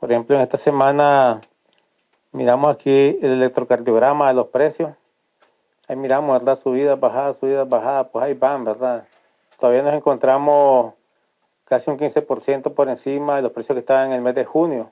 Por ejemplo, en esta semana miramos aquí el electrocardiograma de los precios. Ahí miramos, ¿verdad? Subidas, bajadas, pues ahí van, ¿verdad? Todavía nos encontramos casi un 15% por encima de los precios que estaban en el mes de junio.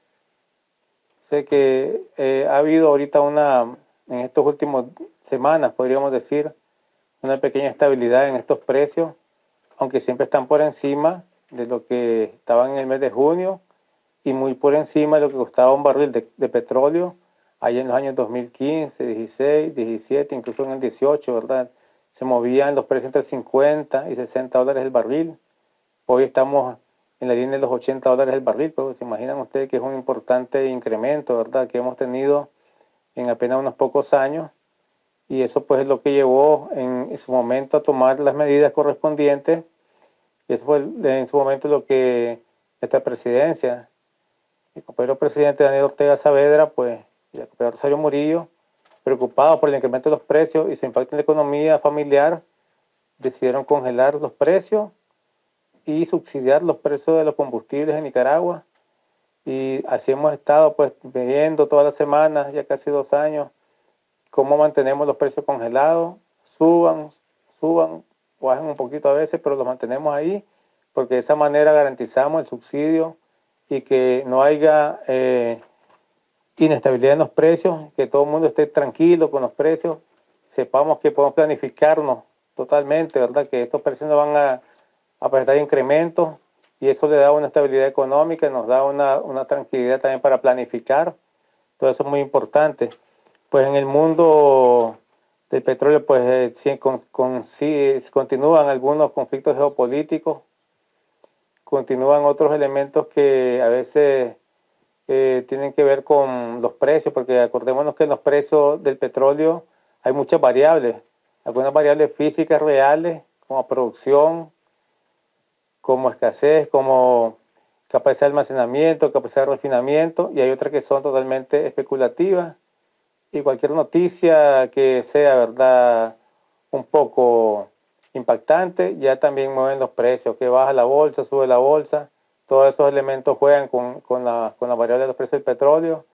Sé que ha habido ahorita en estos últimos semanas, podríamos decir, una pequeña estabilidad en estos precios, aunque siempre están por encima de lo que estaban en el mes de junio y muy por encima de lo que costaba un barril de petróleo allá en los años 2015, 16, 17, incluso en el 18, ¿verdad? Se movían los precios entre 50 y 60 dólares el barril. Hoy estamos en la línea de los 80 dólares el barril, pues se imaginan ustedes que es un importante incremento, ¿verdad?, que hemos tenido en apenas unos pocos años, y eso pues es lo que llevó en su momento a tomar las medidas correspondientes, y eso fue en su momento lo que esta presidencia, el compañero presidente Daniel Ortega Saavedra, pues, y el compañero Rosario Murillo, preocupados por el incremento de los precios y su impacto en la economía familiar, decidieron congelar los precios y subsidiar los precios de los combustibles en Nicaragua. Y así hemos estado pues viendo todas las semanas, ya casi 2 años, cómo mantenemos los precios congelados, suban, bajan un poquito a veces, pero los mantenemos ahí, porque de esa manera garantizamos el subsidio y que no haya inestabilidad en los precios, que todo el mundo esté tranquilo con los precios, sepamos que podemos planificarnos totalmente, ¿verdad? Que estos precios no van a presentar incrementos, y eso le da una estabilidad económica, nos da una tranquilidad también para planificar. Todo eso es muy importante. Pues en el mundo del petróleo, pues sí, continúan algunos conflictos geopolíticos, continúan otros elementos que a veces tienen que ver con los precios, porque acordémonos que en los precios del petróleo hay muchas variables, algunas variables físicas reales, como producción, como escasez, como capacidad de almacenamiento, capacidad de refinamiento, y hay otras que son totalmente especulativas, y cualquier noticia que sea, ¿verdad?, un poco impactante, ya también mueven los precios, que baja la bolsa, sube la bolsa, todos esos elementos juegan con la variable de los precios del petróleo.